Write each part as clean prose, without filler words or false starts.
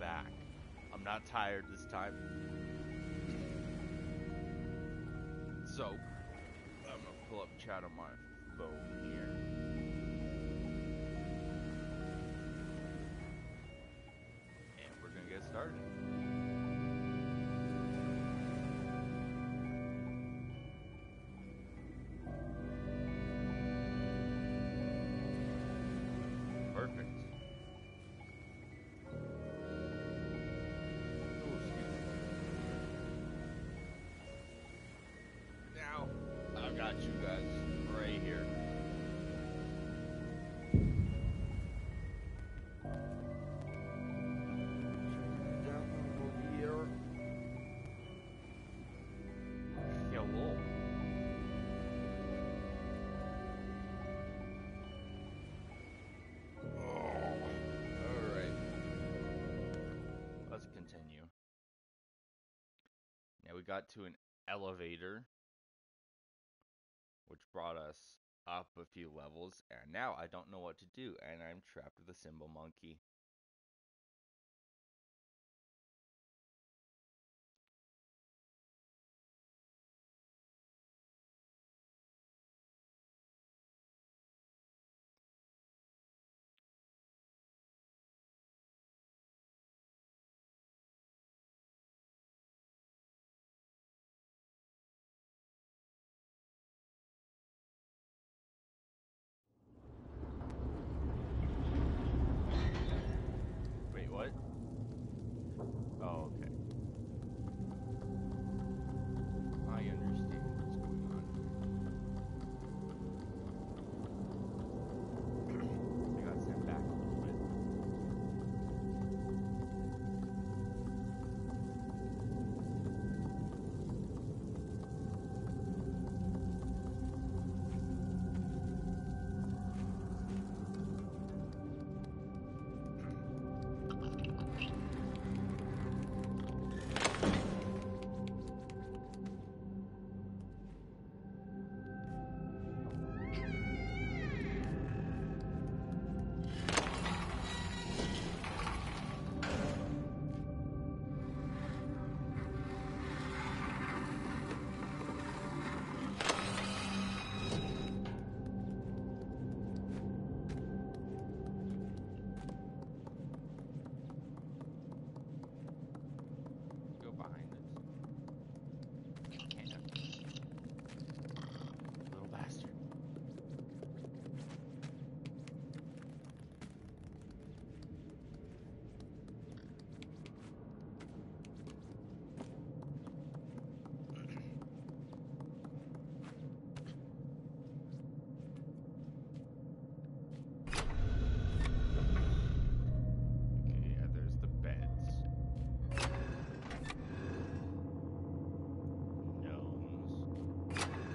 back. I'm not tired this time. So, I'm gonna pull up chat on my phone here. And we're gonna get started. Perfect. Oh, excuse me. Now, I've got you guys right here. Down over here. Hello. Alright. Let's continue. Now we got to an elevator, which brought us up a few levels, and now I don't know what to do, and I'm trapped with a Cymbal monkey. Wait, what? Oh, okay. I understand what's going on here. I got sent back a little bit. Go behind this. Can't. Little bastard. Okay, yeah, there's the beds. Gnomes.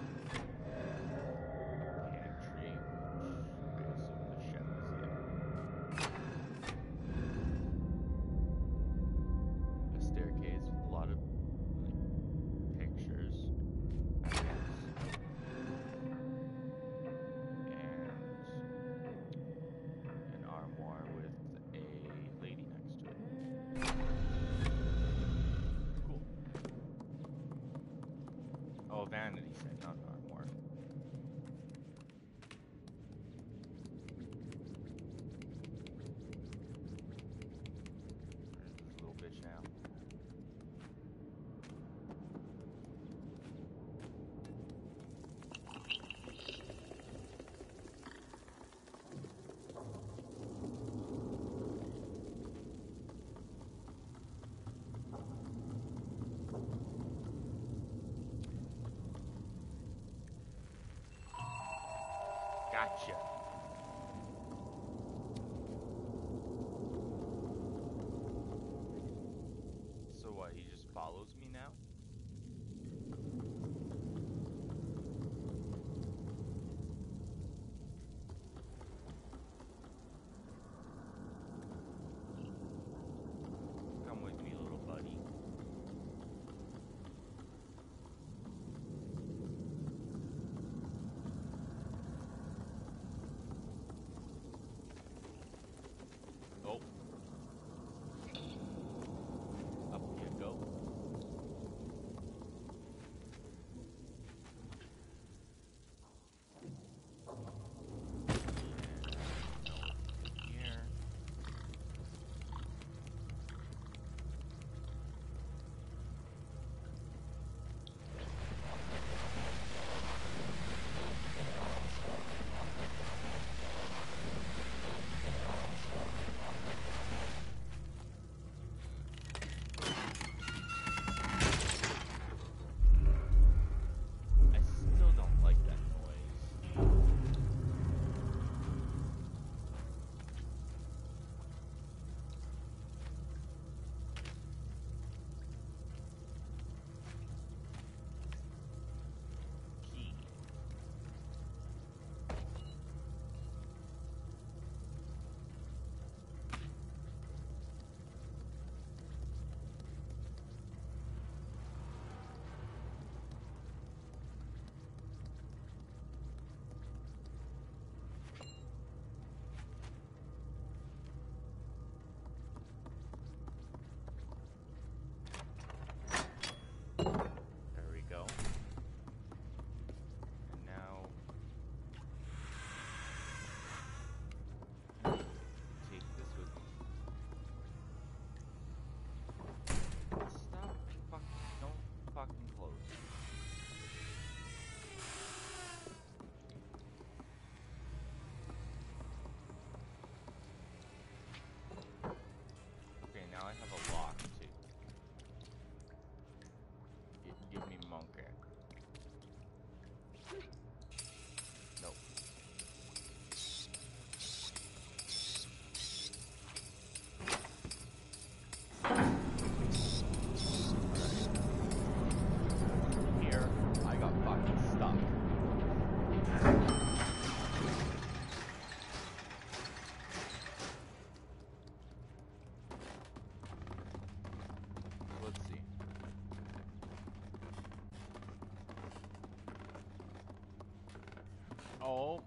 Pantry, which I assume the chef is in. A staircase with a lot of like pictures, I guess. And an armoire with a lady next to it. Cool. Oh, vanity set, not an armoire. Where's this little bitch now? Gotcha. So what, he just follows me now? Come with me, little buddy.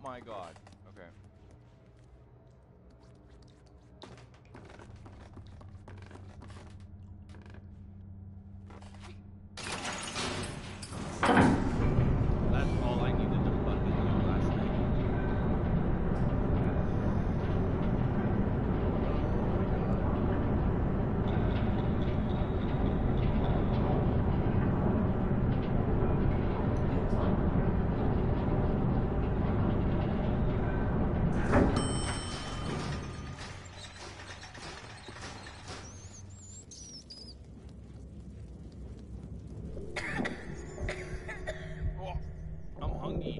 my god. Okay. That's all I needed to fucking do last night. Oh, I'm hungry.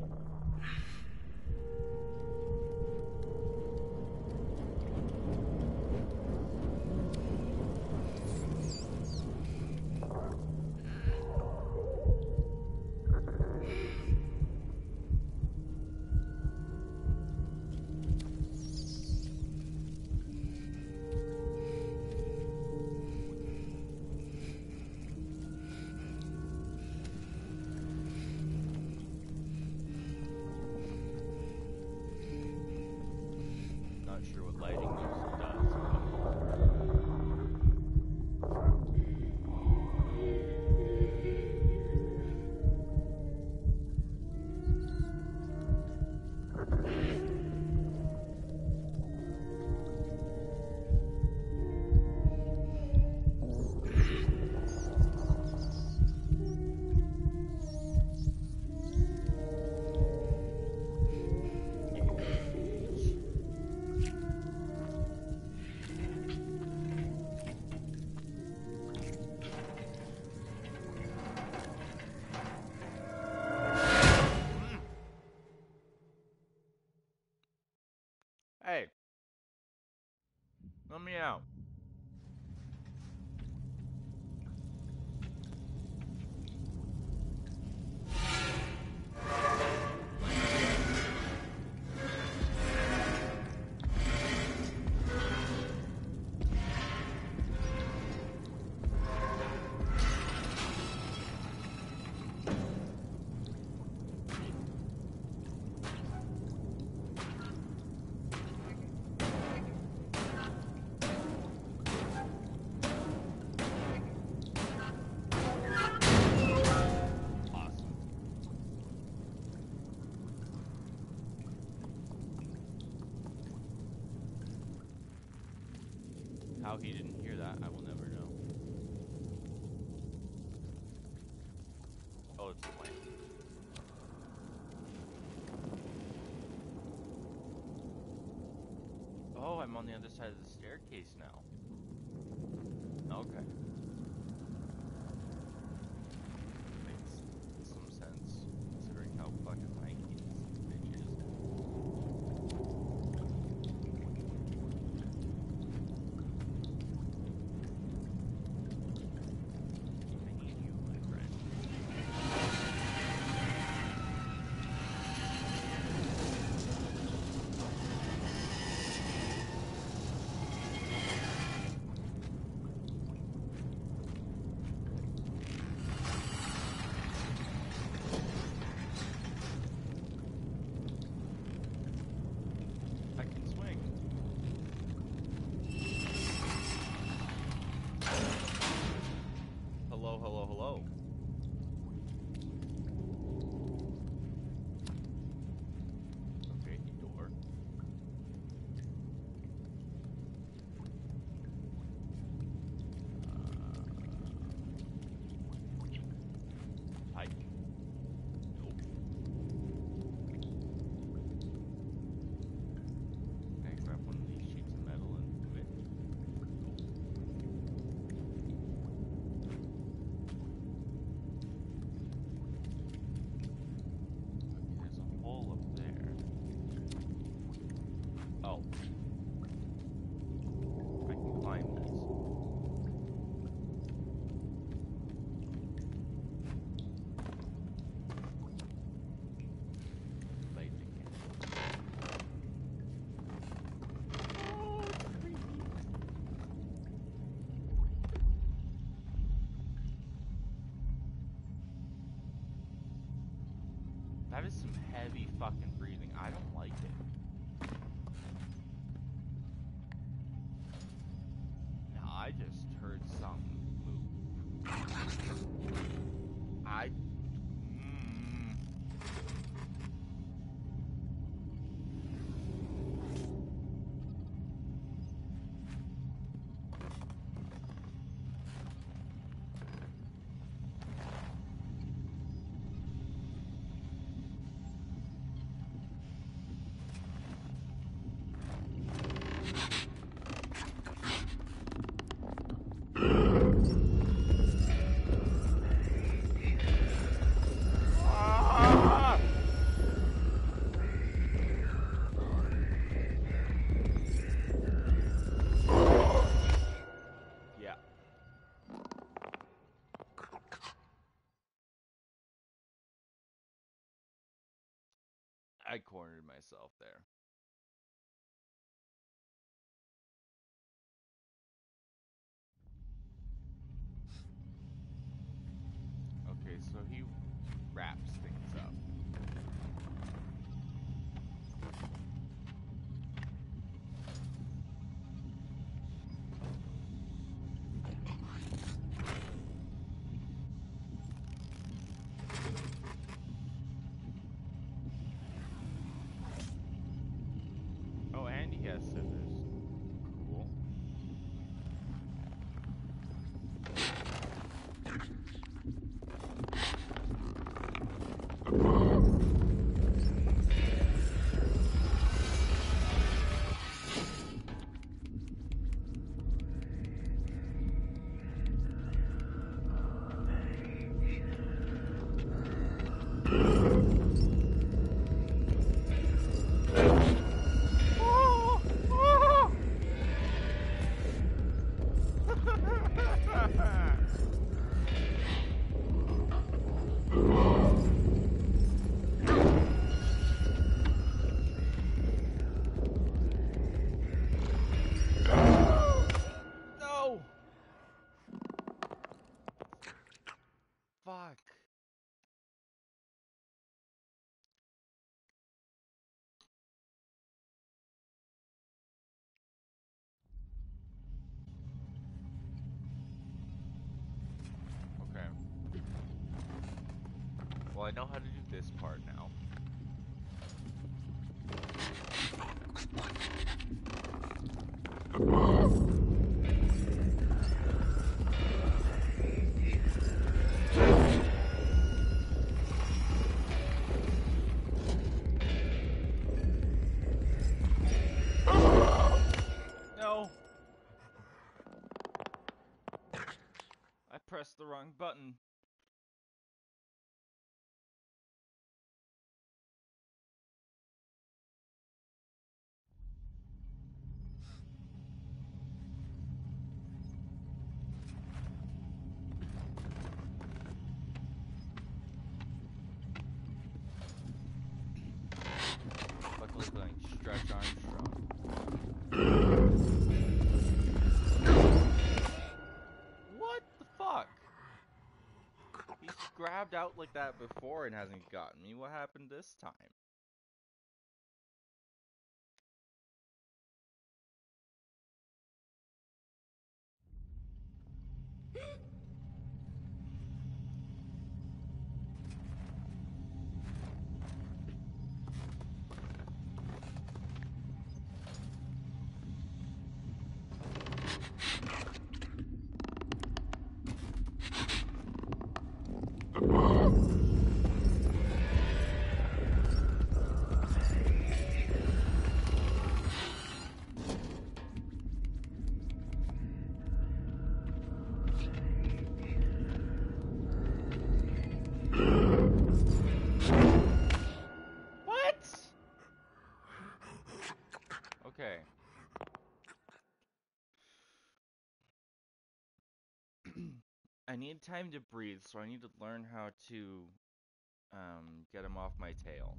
Not sure what lighting this does, but hey, let me out. Awesome. How he didn't hear that, I will never know. Oh, it's a plane. Oh, I'm on the other side of the staircase now. Okay. Makes some sense, considering how fucking lanky this bitch is. I need you, my friend. I cornered myself there. Okay, so he wraps things up. Oh, and he has scissors. Cool. No! Fuck. Okay. Well, I know how to do this part now. No! I pressed the wrong button. Luckily, like Stretch Armstrong. What the fuck? He's grabbed out like that before and hasn't gotten me. What happened this time? Okay. I need time to breathe, so I need to learn how to get him off my tail.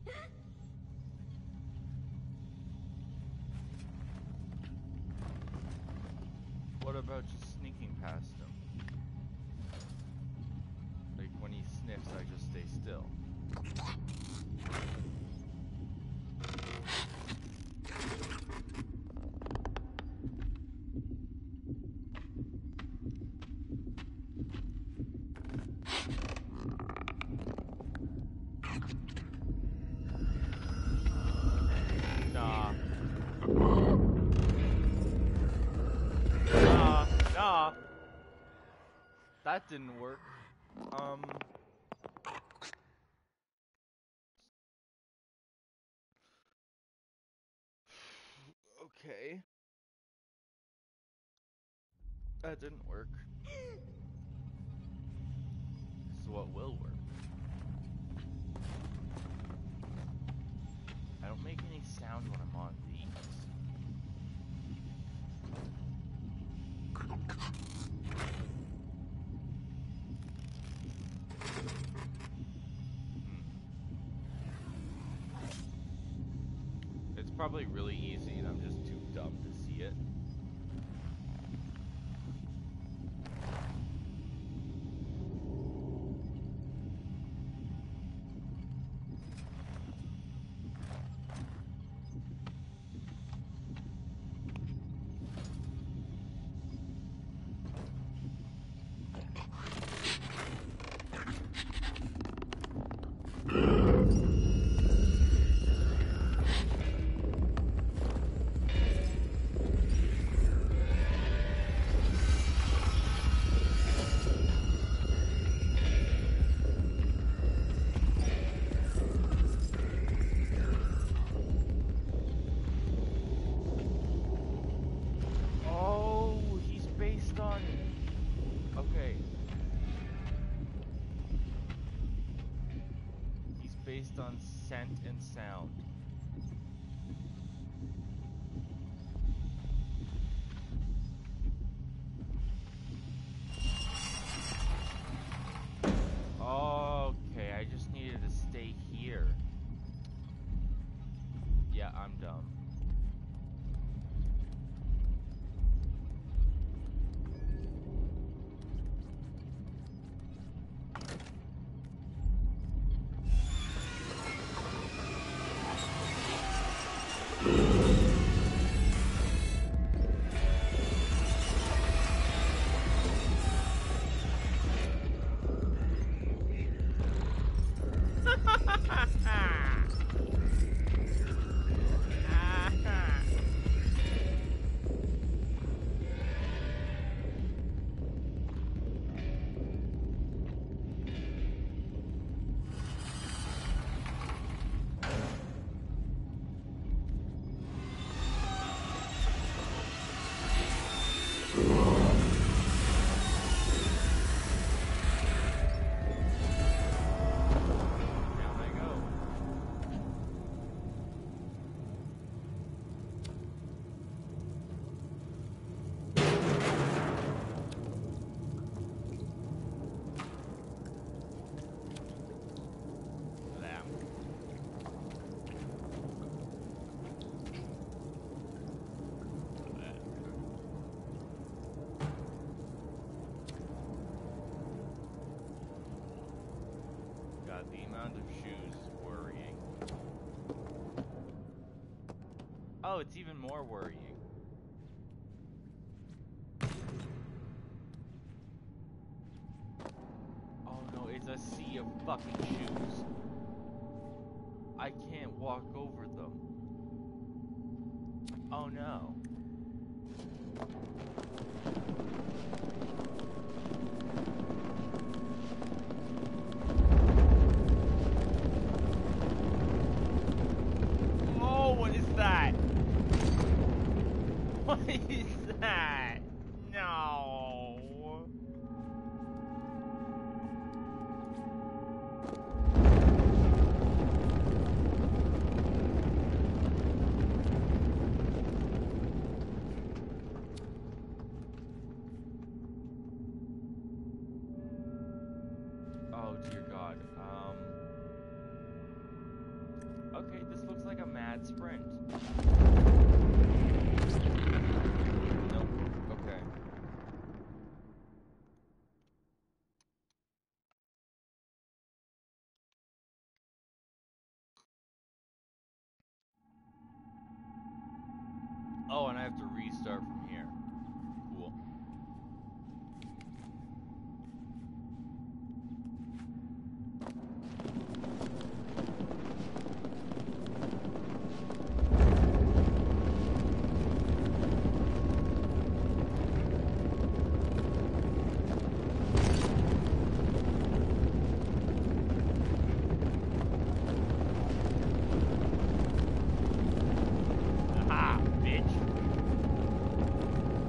What about just sneaking past him? Like when he sniffs, I just stay still. Nah. Nah. That didn't work. Okay. That didn't work. So what will work? I don't make any sound when I'm on these. probably really easy and I'm just too dumb to see it. Oh, he's based on... Okay. He's based on scent and sound. Okay, I just needed to stay here. Yeah, I'm dumb. The amount of shoes is worrying. Oh, it's even more worrying. Oh no, it's a sea of fucking shoes. I can't walk over them. Oh no. What is that? No. Oh dear God. Okay, this looks like a mad sprint. Nope. Okay. Oh, and I have to restart from here. Cool. Ah, bitch.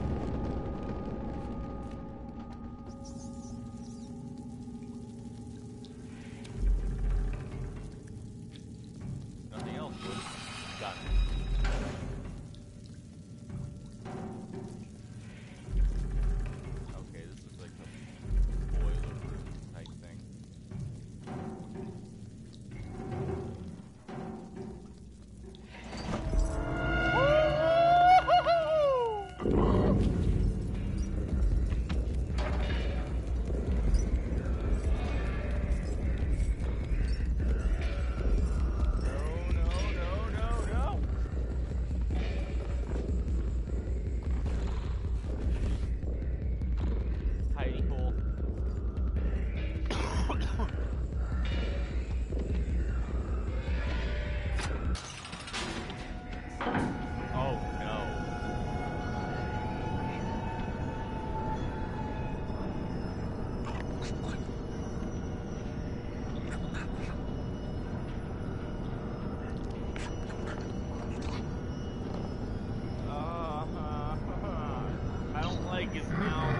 I don't like his mouth.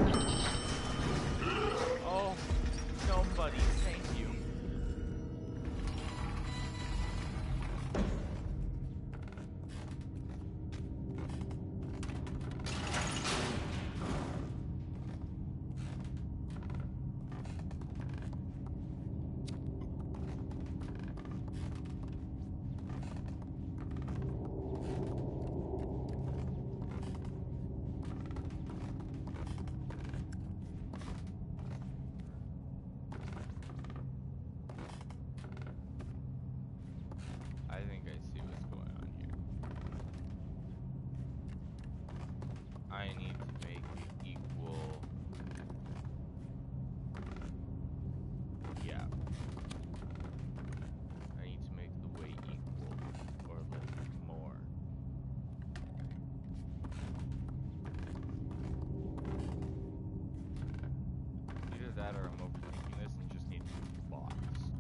Oh, somebody, thank you. I think I see what's going on here. I need to make it equal. Yeah. I need to make the weight equal or a little bit more. Either that or I'm overthinking this and just need to move the box.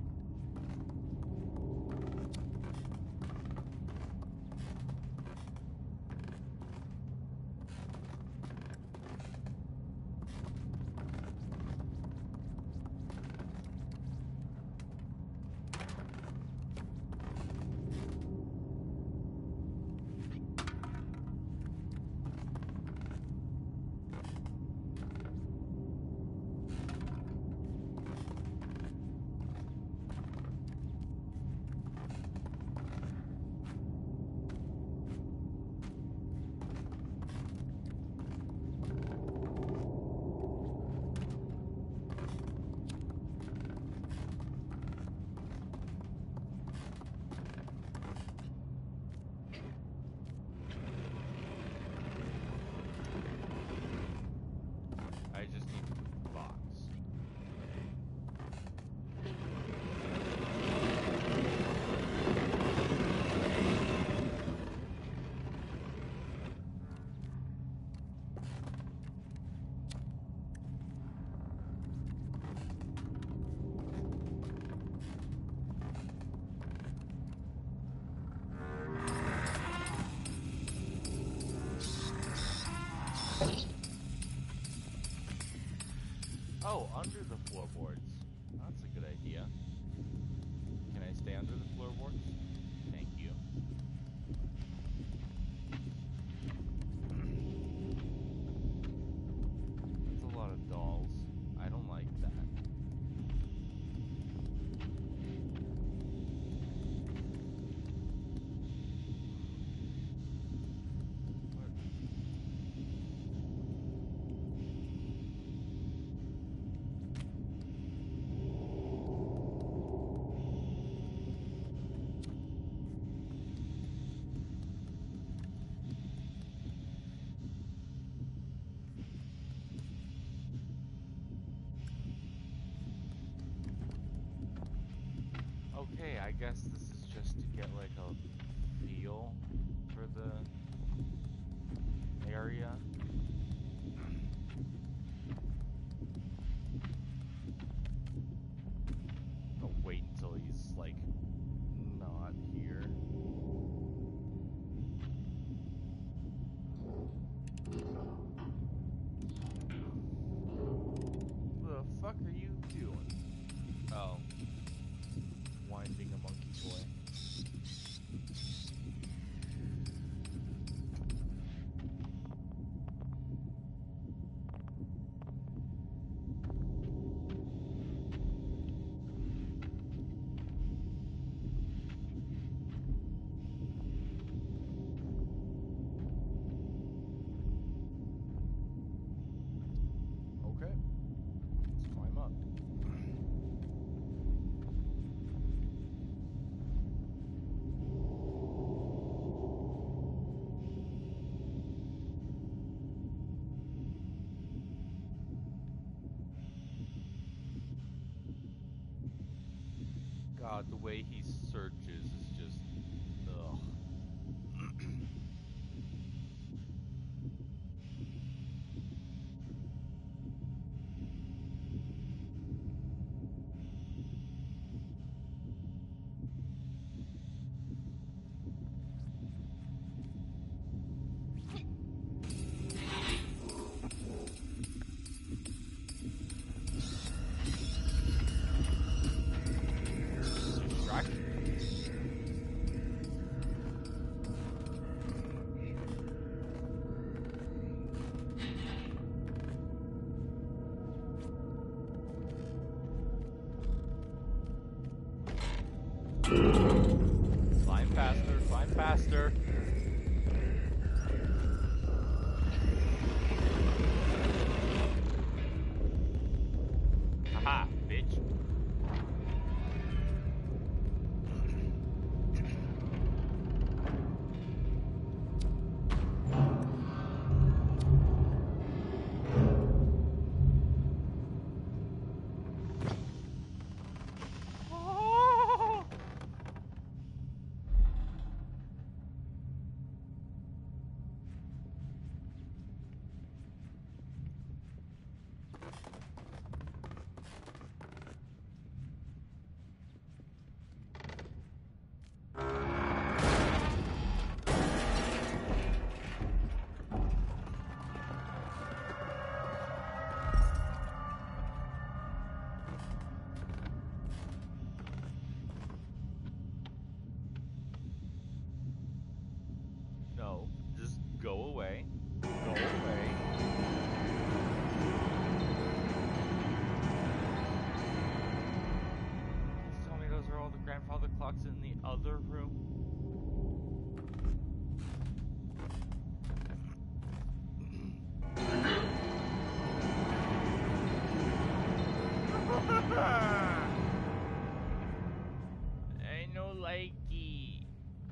I just need to move the box. Oh, under the floorboards. That's a good idea. Can I stay under the floorboards? Thank you. That's a lot of dolls. I don't like that. Okay, I guess this is just to get like a feel for the area. I'll wait until he's like not here. The fuck are you doing? Oh. Winding a monkey toy. Okay. Let's climb up. God, the way he searches is just, ugh. faster. Haha, bitch. Oh! No, just go away. Go away. Please tell me those are all the grandfather clocks in the other room. Ain't no likey.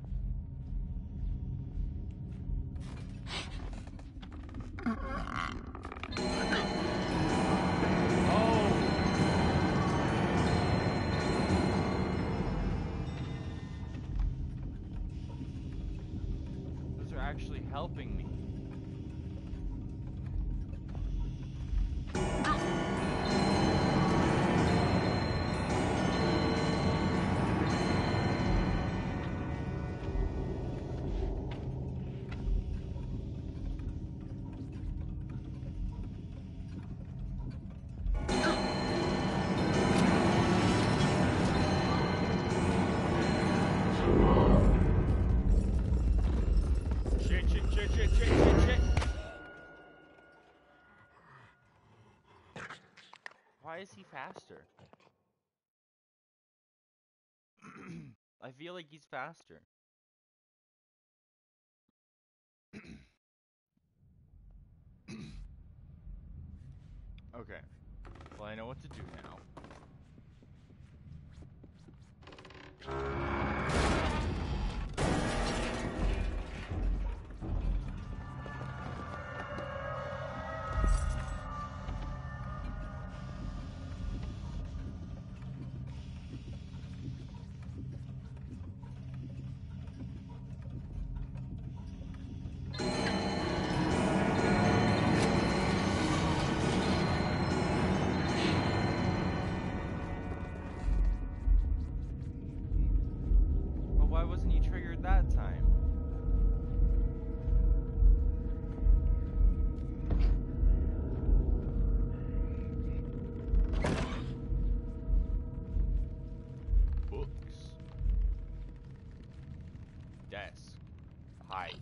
Those are actually helping me. Shit. Why is he faster? I feel like he's faster. Okay. Well, I know what to do now. But why wasn't he triggered that time? Books. Desk. Hide.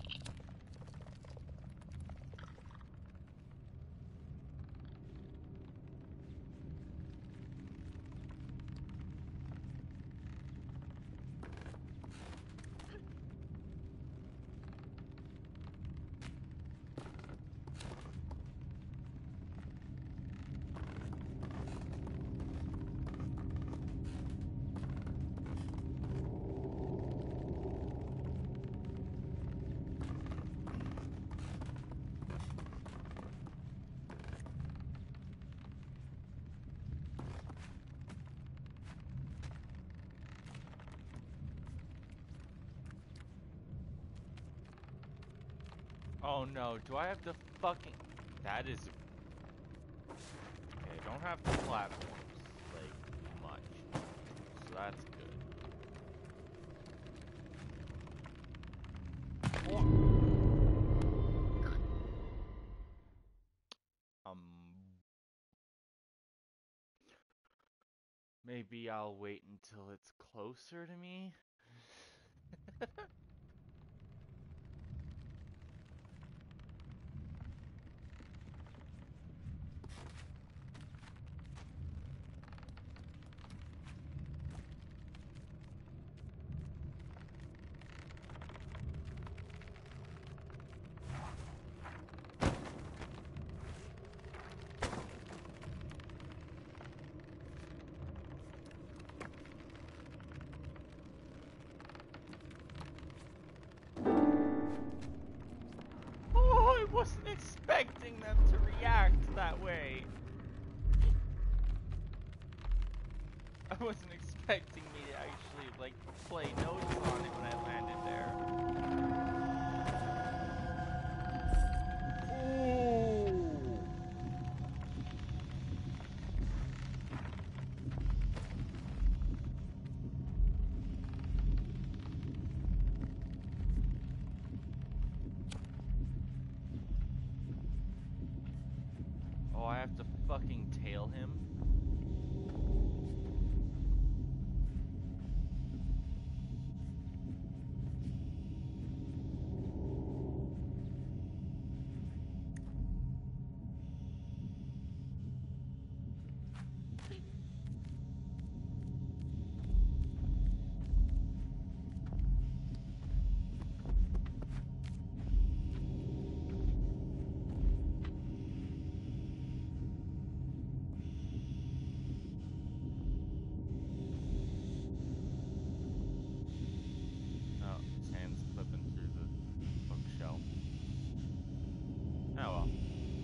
Oh no, do I have to fucking... That is... Okay, I don't have the platforms, like, much. So that's good. Maybe I'll wait until it's closer to me. wasn't expecting them to react that way. I wasn't expecting me to actually, like, play notes on it when I landed there. Ooh. Oh, I have to fucking tail him? Oh, his hand's clipping through the bookshelf. Oh well.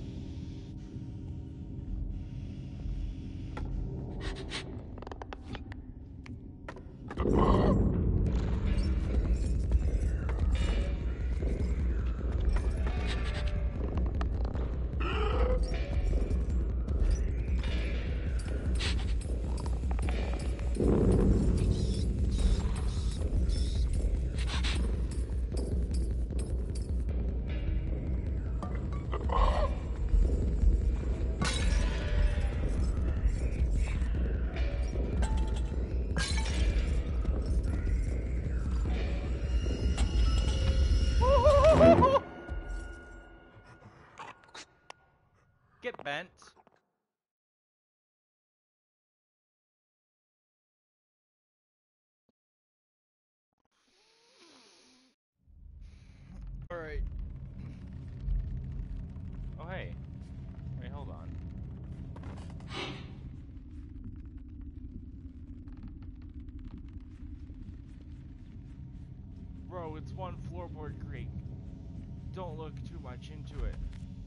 Get bent. Alright. Oh, hey. Wait, hold on. Bro, it's one floorboard creek. Don't look too much into it.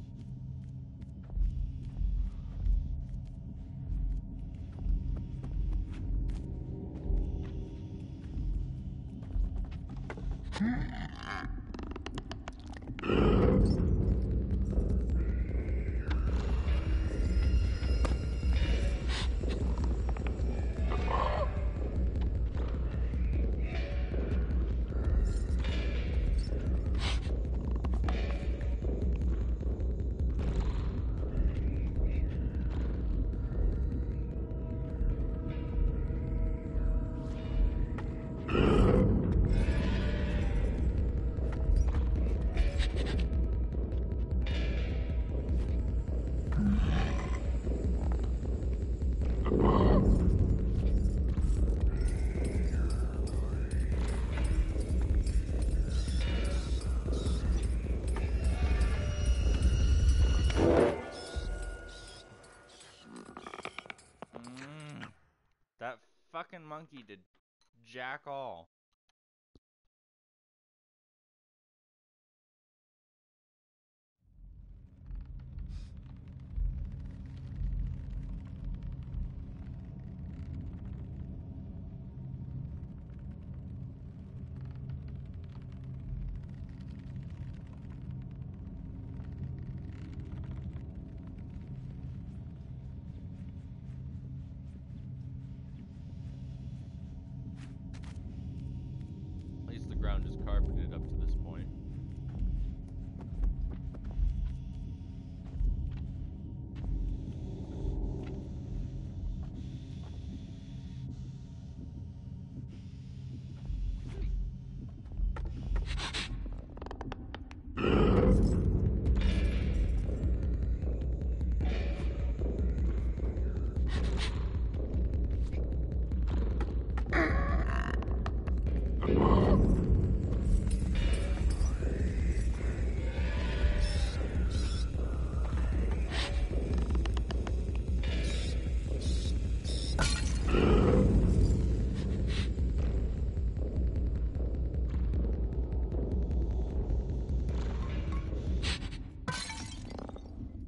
That fucking monkey did jack all.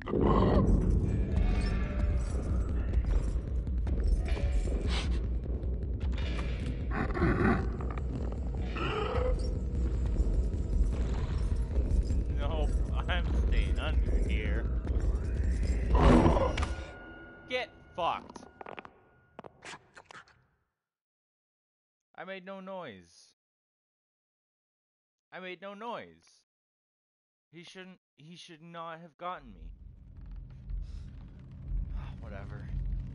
Nope, I'm staying under here. Get fucked. I made no noise. I made no noise. He should not have gotten me. Whatever.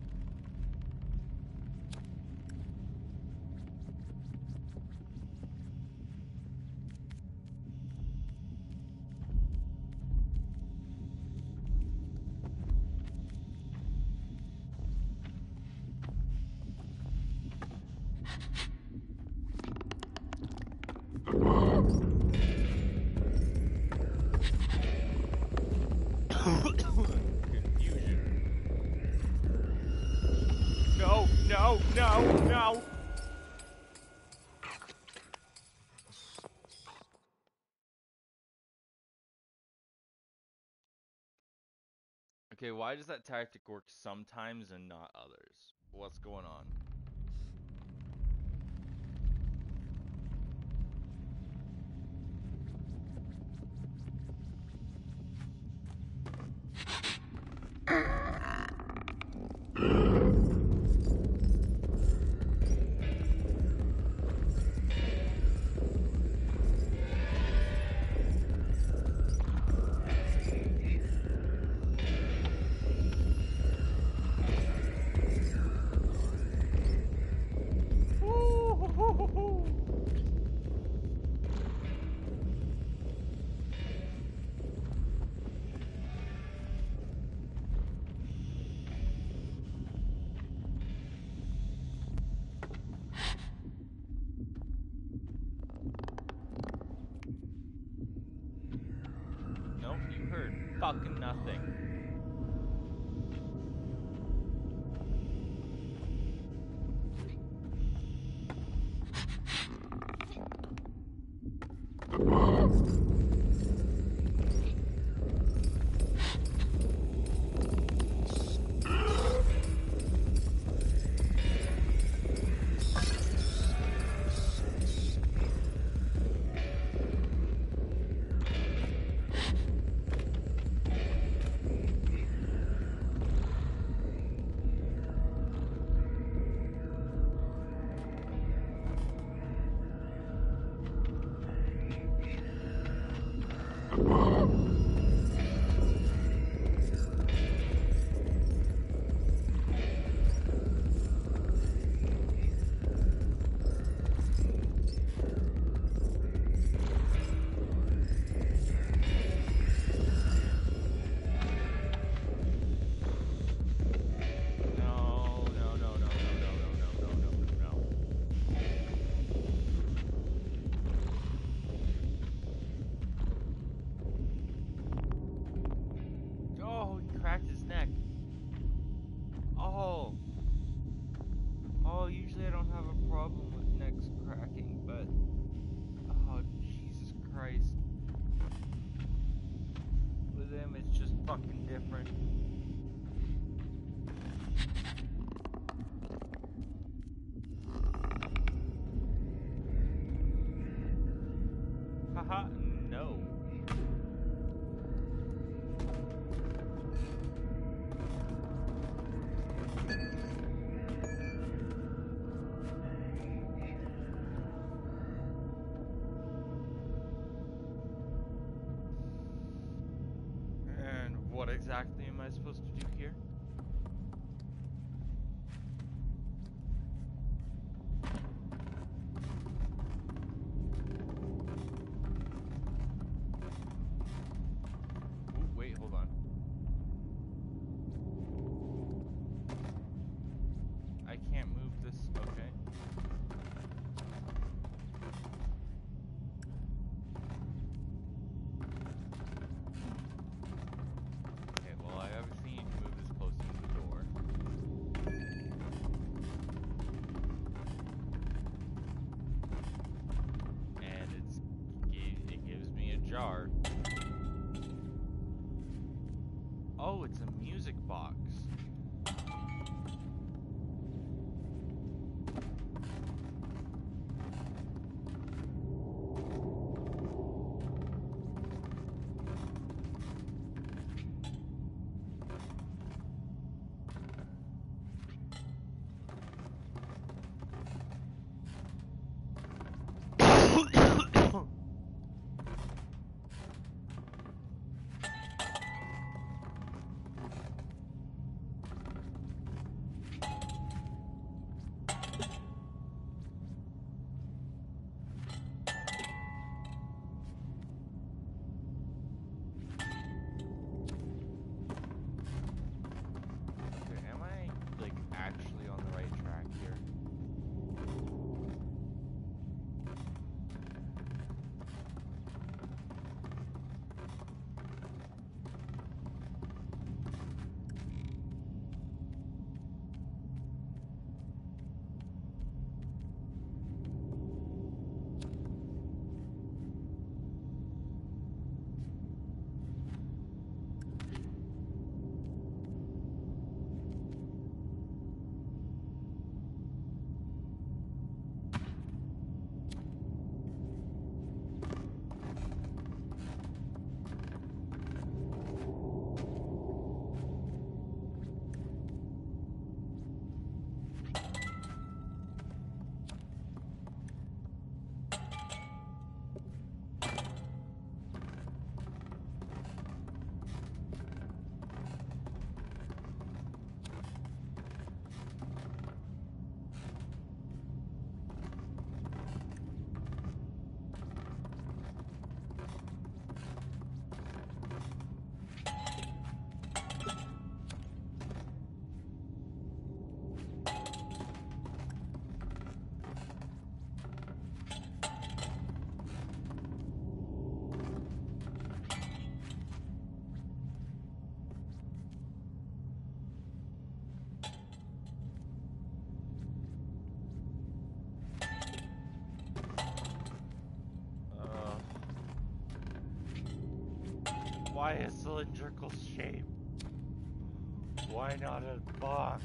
Confusion. No, no, no, no! Okay, why does that tactic work sometimes and not others? What's going on? Nope, you heard fucking nothing. No, no, no, no, no, no, no, no, no, no, no. Oh, he cracked his neck. Oh. Oh, usually I don't have a problem with necks cracking, but... Oh, Jesus Christ. With him, it's just fucking different. Haha, no. And what exactly am I supposed to do here? Ooh, wait, hold on. I can't move this, okay. Okay, well I obviously need to move this closer Oh, it's a music box. Am I, like, actually on the right track here? Why a cylindrical shape? Why not a box?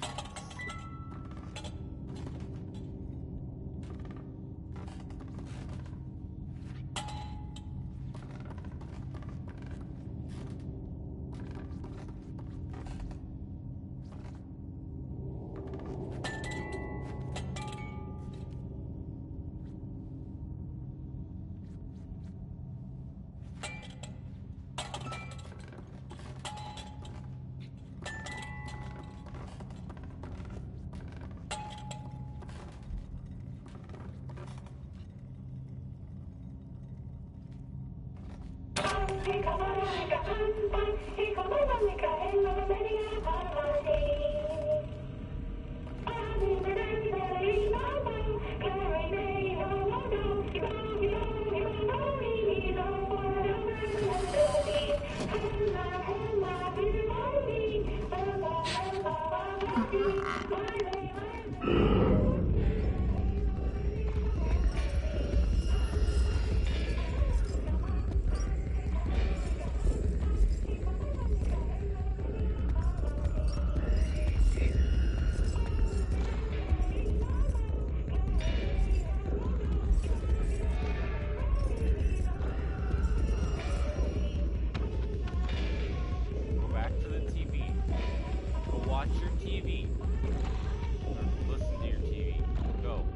Go back to the TV. Go watch your TV. Or listen to your TV. Go.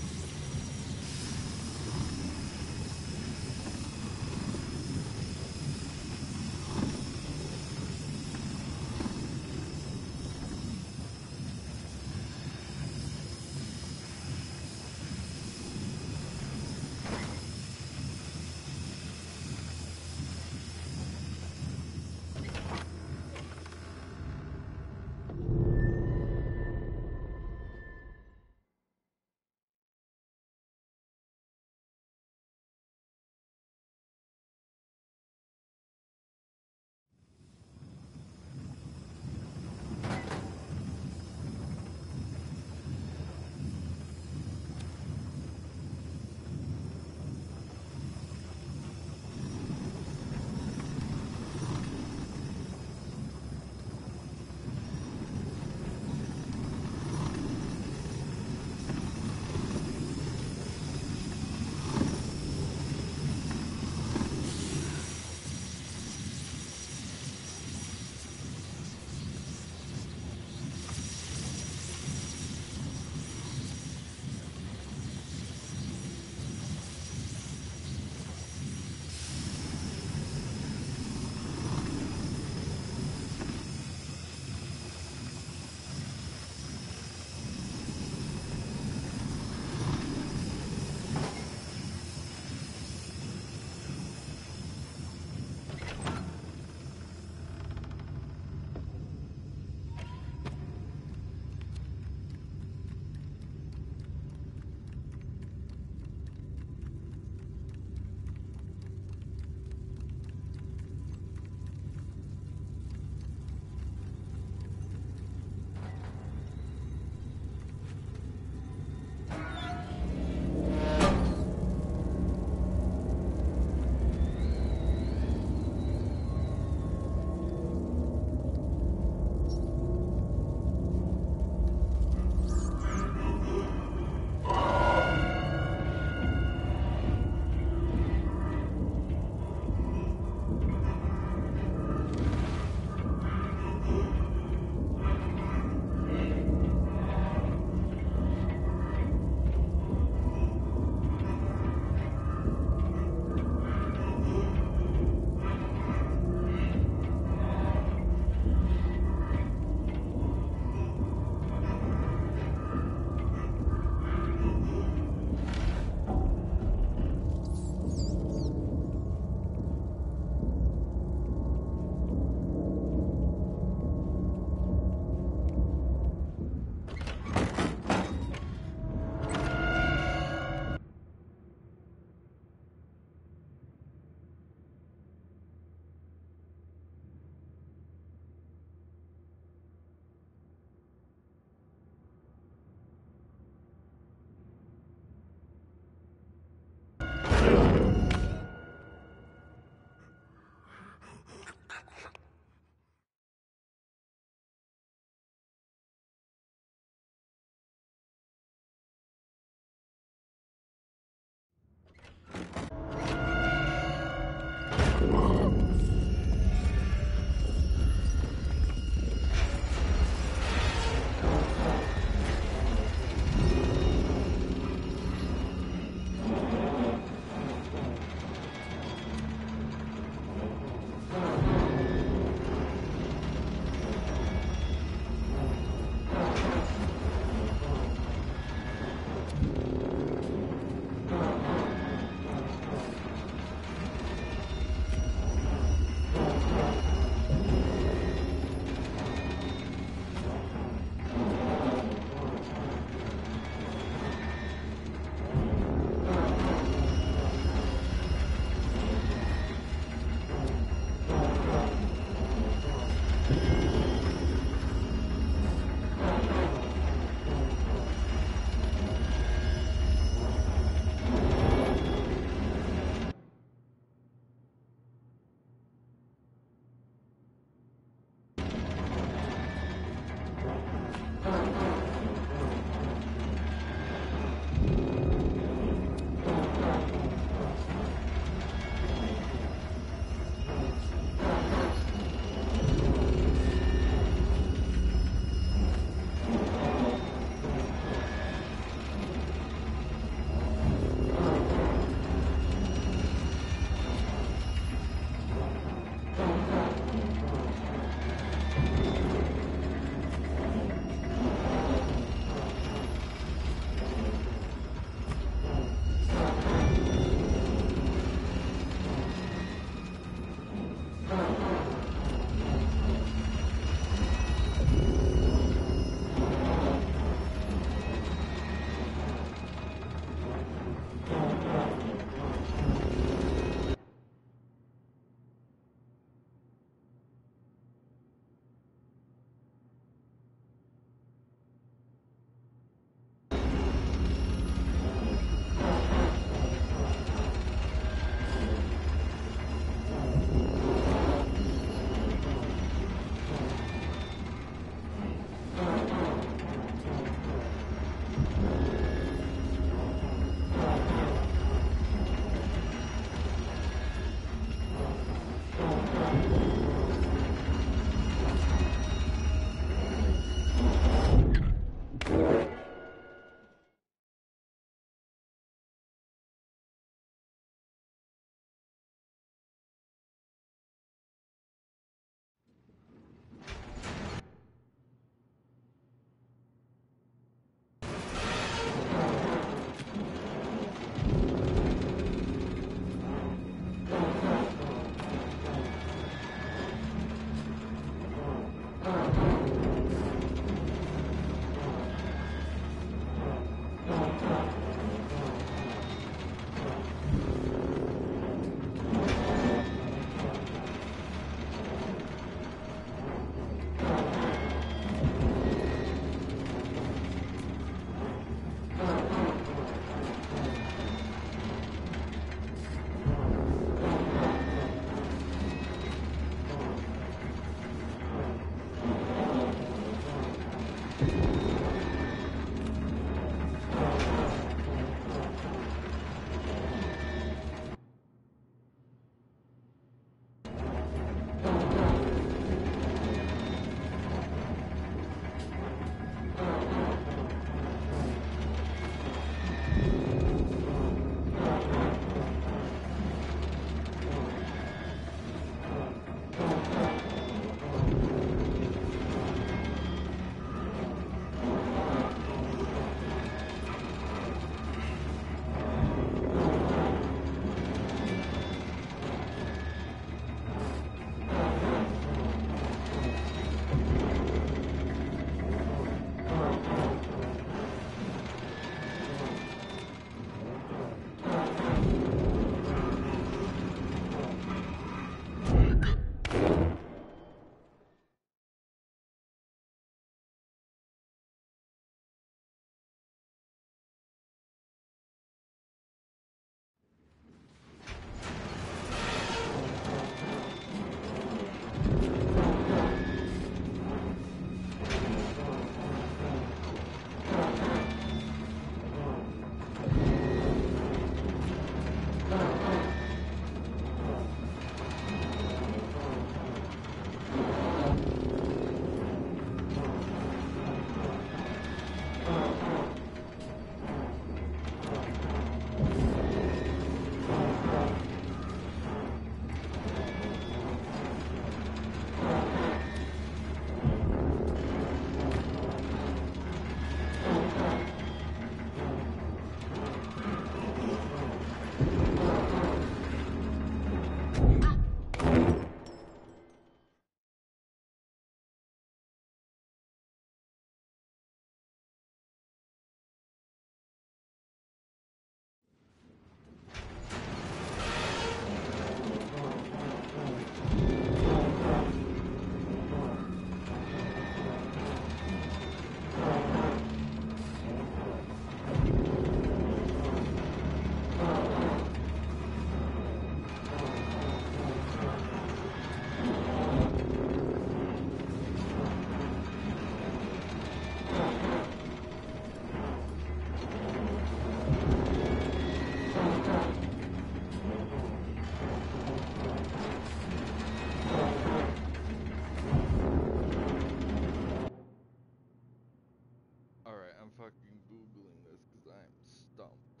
fucking Googling this because I'm stumped.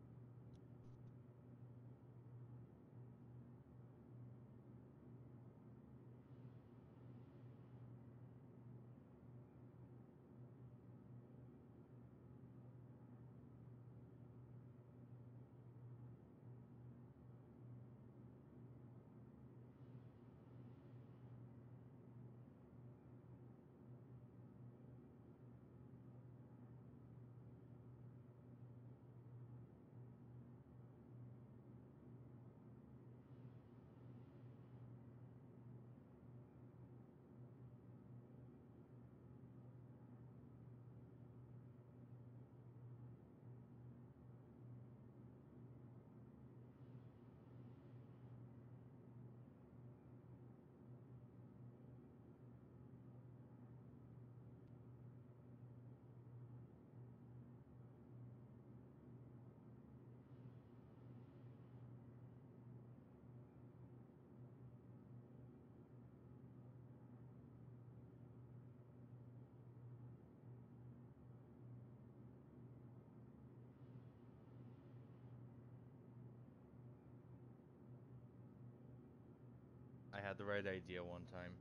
I had the right idea one time.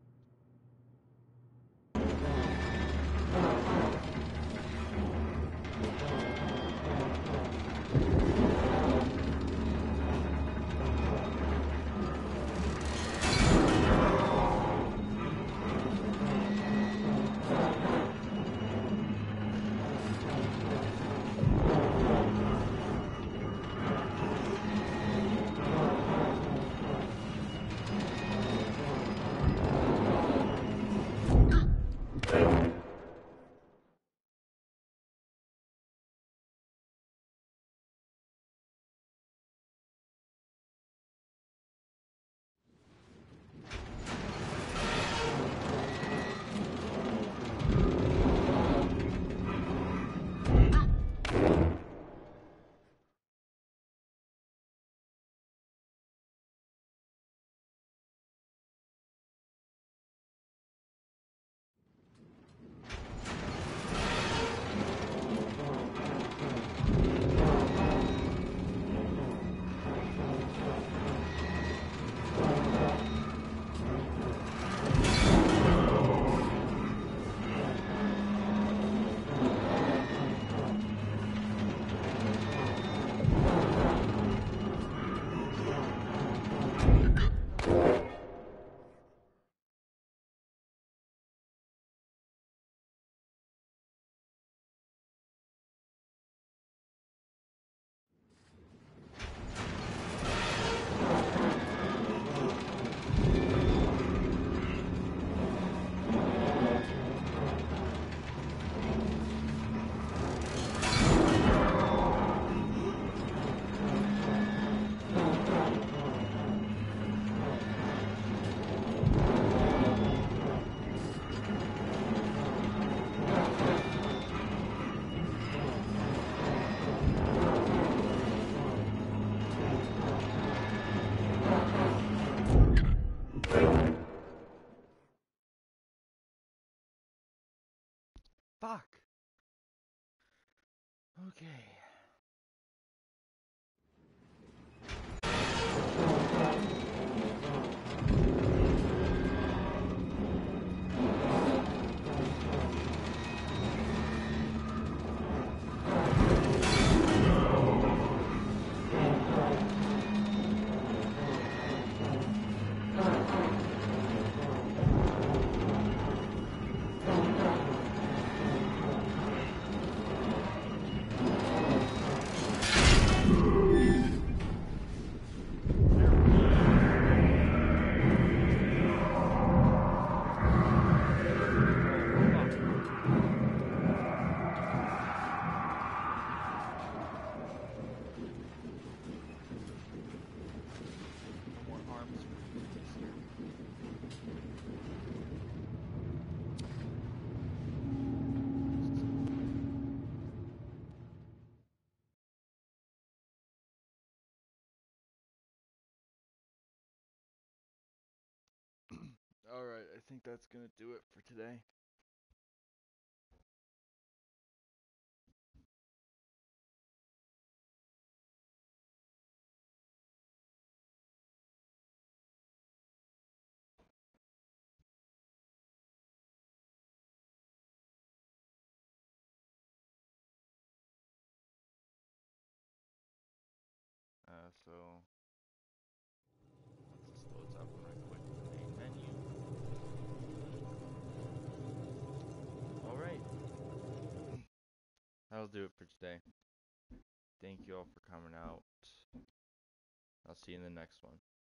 Fuck. Okay. No more arms for you, mister. Alright, I think that's gonna do it for today. So once this loads up, I'm gonna click the main menu. Alright. That'll do it for today. Thank you all for coming out. I'll see you in the next one.